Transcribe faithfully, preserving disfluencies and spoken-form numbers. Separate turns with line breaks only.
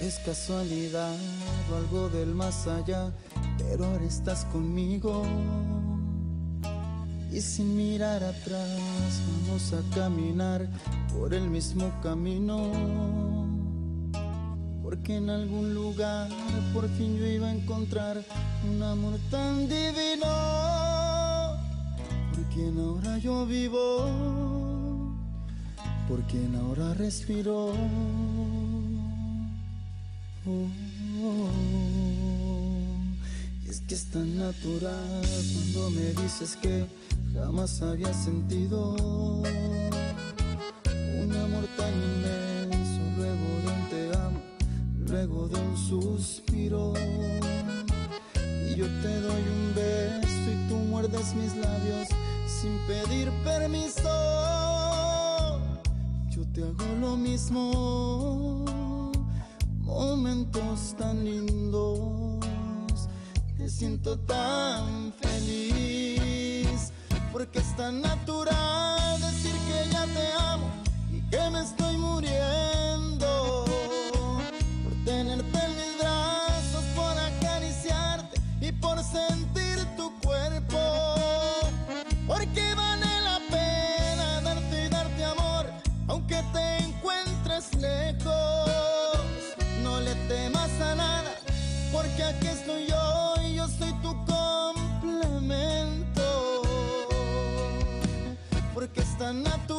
Es casualidad o algo del más allá, pero ahora estás conmigo. Y sin mirar atrás vamos a caminar por el mismo camino, porque en algún lugar por fin yo iba a encontrar un amor tan divino, por quien ahora yo vivo, por quien ahora respiro. Oh, oh, oh. Y es que es tan natural cuando me dices que jamás había sentido un amor tan inmenso, luego de un te amo, luego de un suspiro. Y yo te doy un beso y tú muerdes mis labios sin pedir permiso. Yo te hago lo mismo. Momentos tan lindos, te siento tan feliz, porque es tan natural decir que ya te amo y que me estoy muriendo por tenerte en mis brazos, por acariciarte y por sentir tu cuerpo, porque vale la pena darte y darte amor, aunque te encuentres lejos. No le temas a nada, porque aquí estoy yo y yo soy tu complemento, porque es tan natural